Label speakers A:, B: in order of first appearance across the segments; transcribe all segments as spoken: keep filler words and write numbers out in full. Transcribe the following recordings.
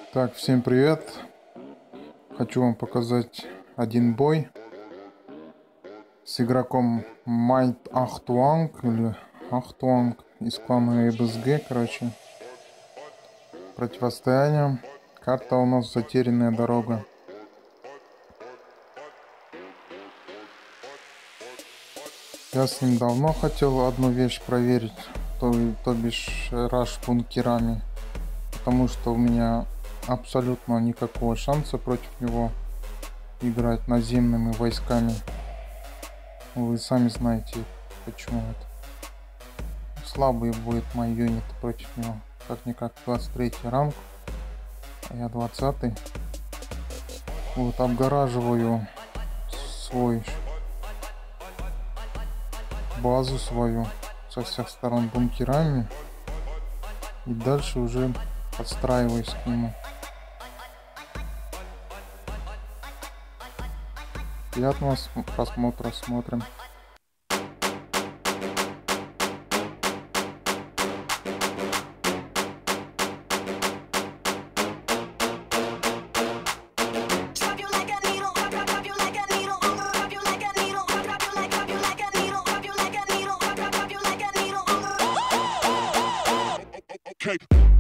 A: Так, всем привет! Хочу вам показать один бой с игроком Майт Ахтуанг или Ахтуанг из клана ЭБСГ, короче. Противостояние. Карта у нас Затерянная дорога. Я с ним давно хотел одну вещь проверить, то, то бишь раш бункерами, потому что у меня абсолютно никакого шанса против него играть наземными войсками. Вы сами знаете, почему это. Слабые будут мои юниты против него. Как-никак двадцать третий ранг, а я двадцатый. Вот, обгораживаю свой базу свою со всех сторон бункерами. И дальше уже подстраиваюсь к нему. Приятного просмотра, смотрим.
B: Okay.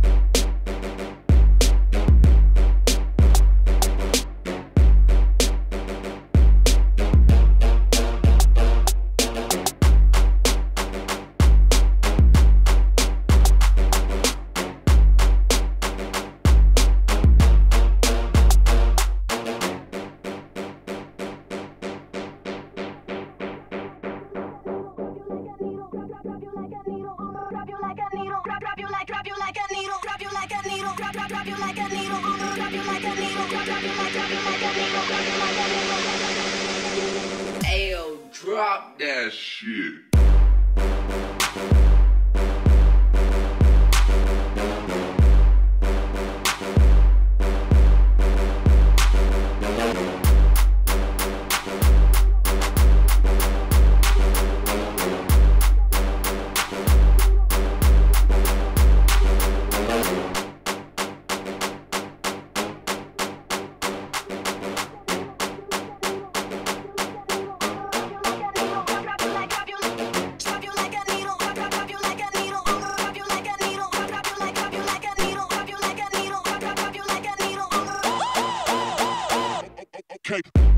B: Ayo, drop that shit. Okay.